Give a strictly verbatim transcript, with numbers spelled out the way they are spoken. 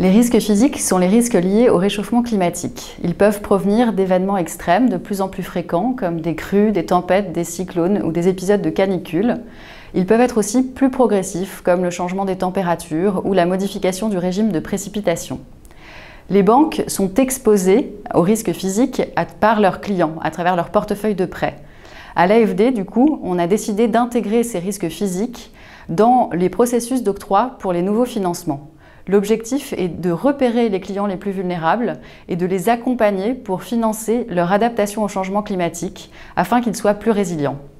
Les risques physiques sont les risques liés au réchauffement climatique. Ils peuvent provenir d'événements extrêmes de plus en plus fréquents, comme des crues, des tempêtes, des cyclones ou des épisodes de canicule. Ils peuvent être aussi plus progressifs, comme le changement des températures ou la modification du régime de précipitation. Les banques sont exposées aux risques physiques par leurs clients, à travers leur portefeuille de prêts. À l'A F D, du coup, on a décidé d'intégrer ces risques physiques dans les processus d'octroi pour les nouveaux financements. L'objectif est de repérer les clients les plus vulnérables et de les accompagner pour financer leur adaptation au changement climatique afin qu'ils soient plus résilients.